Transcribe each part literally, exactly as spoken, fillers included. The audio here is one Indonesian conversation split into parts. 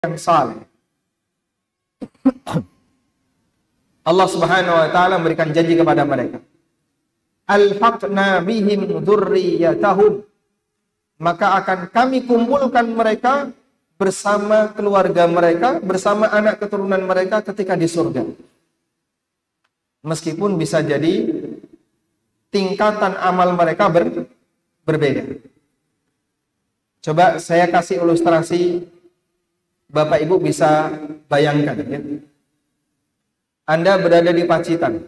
yang saleh. Allah Subhanahu wa taala memberikan janji kepada mereka. Alhaqna bihim dzurriyyatahum. Maka akan kami kumpulkan mereka bersama keluarga mereka, bersama anak keturunan mereka ketika di surga. Meskipun bisa jadi tingkatan amal mereka ber, berbeda. Coba saya kasih ilustrasi, Bapak Ibu bisa bayangkan ya. Anda berada di Pacitan.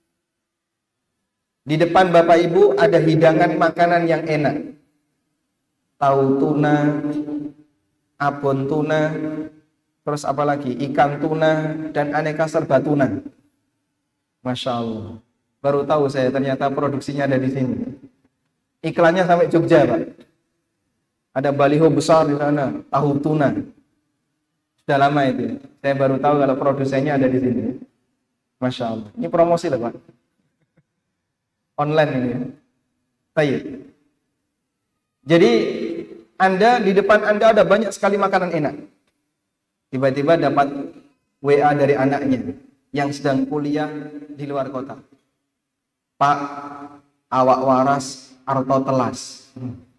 Di depan Bapak Ibu ada hidangan makanan yang enak. Tahu tuna, abon tuna, terus apa lagi? Ikan tuna dan aneka serba tuna. Masya Allah. Baru tahu saya ternyata produksinya ada di sini. Iklannya sampai Jogja, Pak. Ada baliho besar di sana, tahu tuna. Sudah lama itu. Saya baru tahu kalau produsennya ada di sini. Masya Allah. Ini promosi loh, Pak. Online ini ya. Baik. Jadi Anda di depan Anda ada banyak sekali makanan enak. Tiba-tiba dapat W A dari anaknya yang sedang kuliah di luar kota. Pak, awak waras arto telas.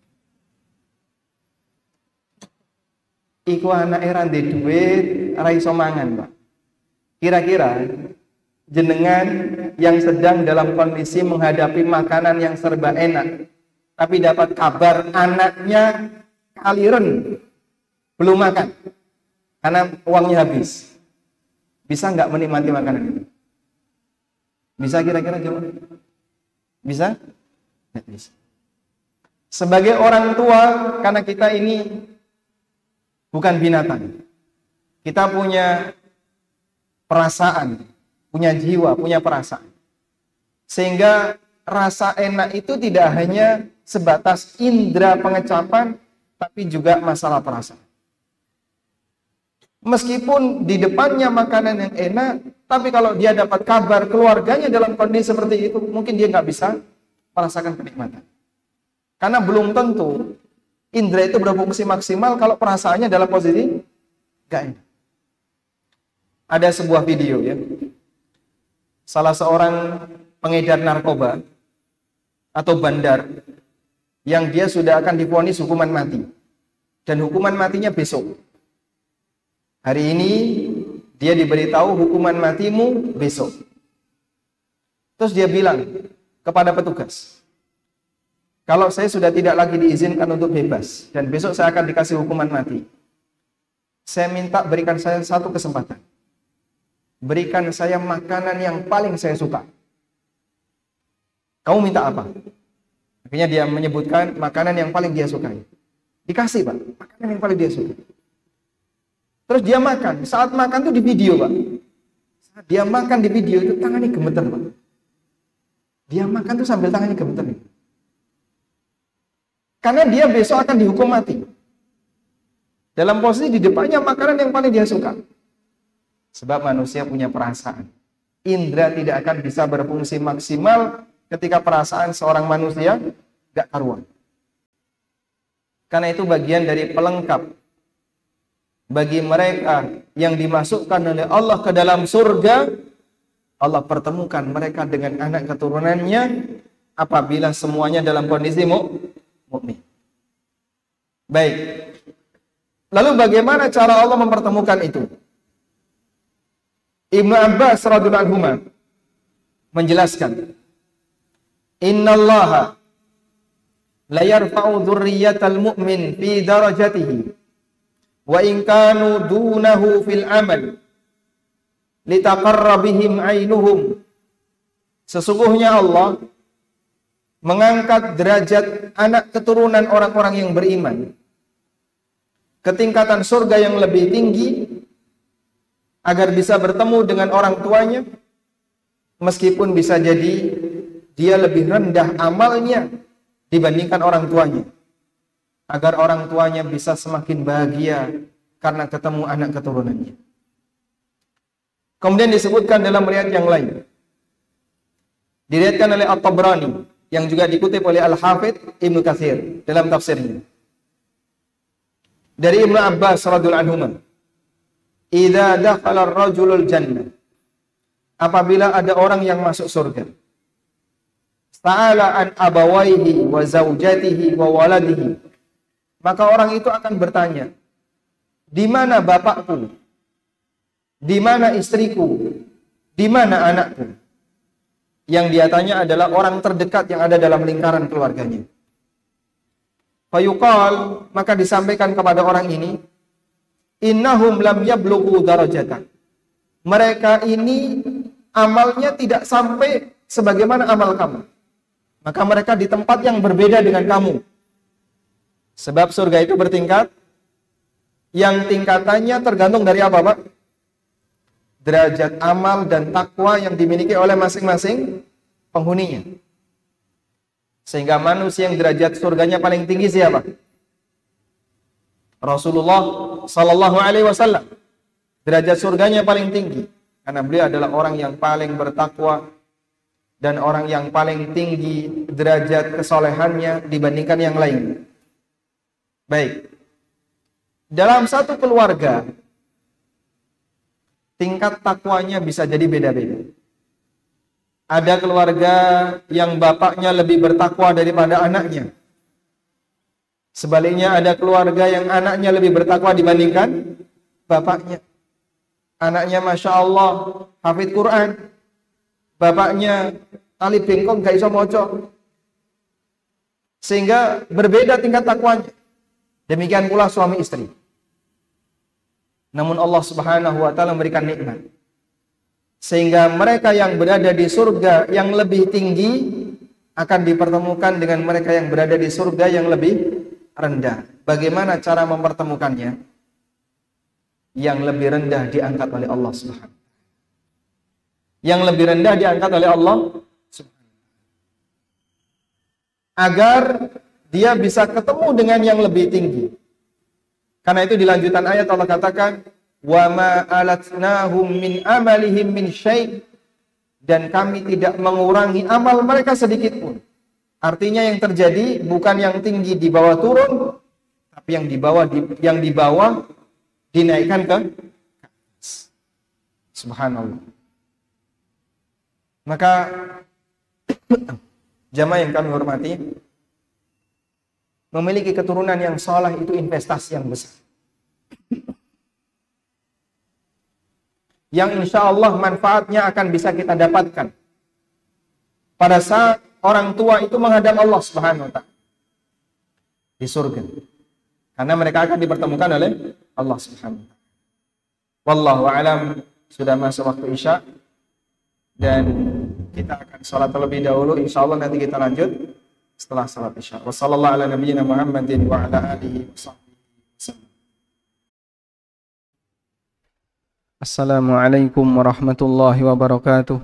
Iku anak era di duit ra iso mangan, Pak. Kira-kira jenengan yang sedang dalam kondisi menghadapi makanan yang serba enak, tapi dapat kabar anaknya kaliren belum makan karena uangnya habis, bisa nggak menikmati makanan itu? Bisa kira-kira jawab? Bisa? Nggak bisa. Sebagai orang tua, karena kita ini bukan binatang, kita punya perasaan, punya jiwa, punya perasaan, sehingga rasa enak itu tidak hanya sebatas indera pengecapan, tapi juga masalah perasaan. Meskipun di depannya makanan yang enak, tapi kalau dia dapat kabar keluarganya dalam kondisi seperti itu, mungkin dia nggak bisa merasakan kenikmatan. Karena belum tentu indera itu berfungsi maksimal kalau perasaannya dalam posisi nggak enak. Ada sebuah video ya, salah seorang pengedar narkoba atau bandar yang dia sudah akan divonis hukuman mati, dan hukuman matinya besok. Hari ini dia diberitahu hukuman matimu besok. Terus dia bilang kepada petugas, kalau saya sudah tidak lagi diizinkan untuk bebas dan besok saya akan dikasih hukuman mati, saya minta berikan saya satu kesempatan. Berikan saya makanan yang paling saya suka. Kamu minta apa? Akhirnya dia menyebutkan makanan yang paling dia sukai. Dikasih, Pak, makanan yang paling dia suka. Terus dia makan. Saat makan tuh di video, Pak. Saat dia makan di video itu tangannya gemeter, Pak. Dia makan tuh sambil tangannya gemeter. Karena dia besok akan dihukum mati. Dalam posisi di depannya makanan yang paling dia suka. Sebab manusia punya perasaan. Indra tidak akan bisa berfungsi maksimal ketika perasaan seorang manusia gak karuan. Karena itu bagian dari pelengkap bagi mereka yang dimasukkan oleh Allah ke dalam surga. Allah pertemukan mereka dengan anak keturunannya apabila semuanya dalam kondisi mukmin. Baik. Lalu bagaimana cara Allah mempertemukan itu? Ibnu Abbas radhiyallahu anhu menjelaskan, innallaha la yarfa'u dzurriyyatal mu'min fi darajatihi wa in kanu dunahu fil amal litaqarrabihim ainuhum. Sesungguhnya Allah mengangkat derajat anak keturunan orang-orang yang beriman ke tingkatan surga yang lebih tinggi agar bisa bertemu dengan orang tuanya, meskipun bisa jadi dia lebih rendah amalnya dibandingkan orang tuanya, agar orang tuanya bisa semakin bahagia karena ketemu anak keturunannya. Kemudian disebutkan dalam riwayat yang lain, diriwayatkan oleh At-Tabrani yang juga dikutip oleh Al-Hafidz Ibnu Katsir dalam tafsirnya, dari Ibnu Abbas radhiyallahu anhu, idza dakhala ar-rajulul jannah, apabila ada orang yang masuk surga, sa'ala an abawaihi wa zaujatihi wa waladihi, maka orang itu akan bertanya, di mana bapakku, di mana istriku, di mana anakku? Yang dia tanya adalah orang terdekat yang ada dalam lingkaran keluarganya. Fayuqal, maka disampaikan kepada orang ini, innahum lam yablughu darajatan. Mereka ini amalnya tidak sampai sebagaimana amal kamu. Maka mereka di tempat yang berbeda dengan kamu. Sebab surga itu bertingkat, yang tingkatannya tergantung dari apa, Pak? Derajat amal dan takwa yang dimiliki oleh masing-masing penghuninya. Sehingga manusia yang derajat surganya paling tinggi siapa? Rasulullah sallallahu alaihi wasallam. Derajat surganya paling tinggi karena beliau adalah orang yang paling bertakwa dan orang yang paling tinggi derajat kesolehannya dibandingkan yang lain. Baik. Dalam satu keluarga tingkat takwanya bisa jadi beda-beda. Ada keluarga yang bapaknya lebih bertakwa daripada anaknya. Sebaliknya ada keluarga yang anaknya lebih bertakwa dibandingkan bapaknya. Anaknya Masya Allah hafid Quran, bapaknya tali bengkong gak iso moco. Sehingga berbeda tingkat takwanya. Demikian pula suami istri. Namun Allah Subhanahu wa taala memberikan nikmat. Sehingga mereka yang berada di surga yang lebih tinggi akan dipertemukan dengan mereka yang berada di surga yang lebih rendah. Bagaimana cara mempertemukannya? Yang lebih rendah diangkat oleh Allah Subhanahu. Yang lebih rendah diangkat oleh Allah Subhanahu. Agar dia bisa ketemu dengan yang lebih tinggi. Karena itu di lanjutan ayat Allah katakan, wa ma alatnahum min amalihim min syai', dan kami tidak mengurangi amal mereka sedikit pun. Artinya yang terjadi bukan yang tinggi di bawah turun, tapi yang di bawah di, yang di bawah dinaikkan ke atas. Subhanallah. Maka jamaah yang kami hormati, memiliki keturunan yang saleh itu investasi yang besar. Yang insya Allah manfaatnya akan bisa kita dapatkan pada saat orang tua itu menghadap Allah Subhanahu wa taala di surga. Karena mereka akan dipertemukan oleh Allah Subhanahu wa taala. Wallahu a'lam. Sudah masuk waktu Isya dan kita akan salat terlebih dahulu. Insya Allah nanti kita lanjut setelah salat Isya. Wassallallahu ala nabiyyina Muhammadin wa ala alihi wasallam. Assalamualaikum warahmatullahi wabarakatuh.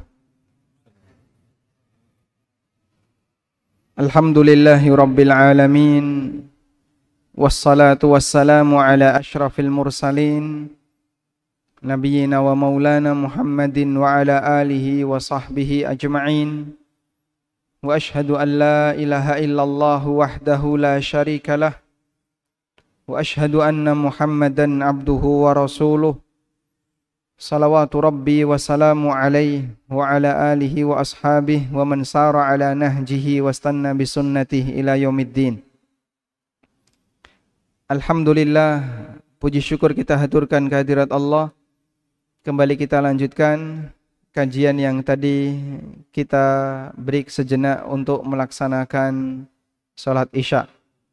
Alhamdulillahi rabbil alamin. Wassalatu wassalamu ala ashrafil mursalin, nabiyyina wa maulana Muhammadin wa ala alihi wa sahbihi ajma'in. Wa ashhadu an la ilaha illallah wahdahu la syarika lah. Wa ashhadu anna Muhammadan abduhu wa rasuluh. Salawatu Rabbi wa salamu alaihi wa ala alihi wa ashabihi wa man sara ala nahjihi wa stanna bisunnatihi ila yaumiddin. Alhamdulillah, puji syukur kita haturkan kehadirat Allah. Kembali kita lanjutkan kajian yang tadi kita break sejenak untuk melaksanakan salat Isya.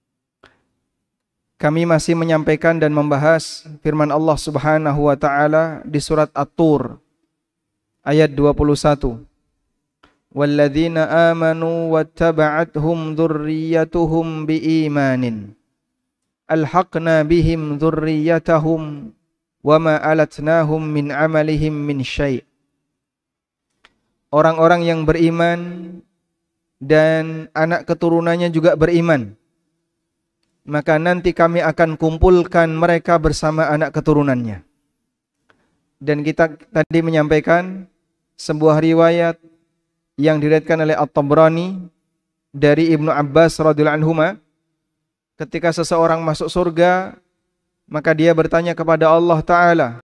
Kami masih menyampaikan dan membahas firman Allah Subhanahu wa taala di surat At-Tur ayat dua puluh satu. Walladzina amanu wattaba'athum dzurriyyatuhum biimanin alhaqna bihim dzurriyyatahum wama alatnahum min amalihim min syai'. Orang-orang yang beriman dan anak keturunannya juga beriman, maka nanti kami akan kumpulkan mereka bersama anak keturunannya. Dan kita tadi menyampaikan sebuah riwayat yang diriwayatkan oleh At-Tabrani dari Ibnu Abbas radhiyallahu anhuma, ketika seseorang masuk surga, maka dia bertanya kepada Allah Ta'ala,